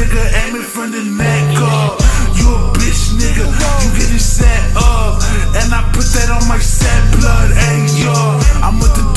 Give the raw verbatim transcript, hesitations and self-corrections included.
nigga, aiming from the neck up. You a bitch nigga, you getting set up. And I put that on my set blood, ayy yo. I'm with the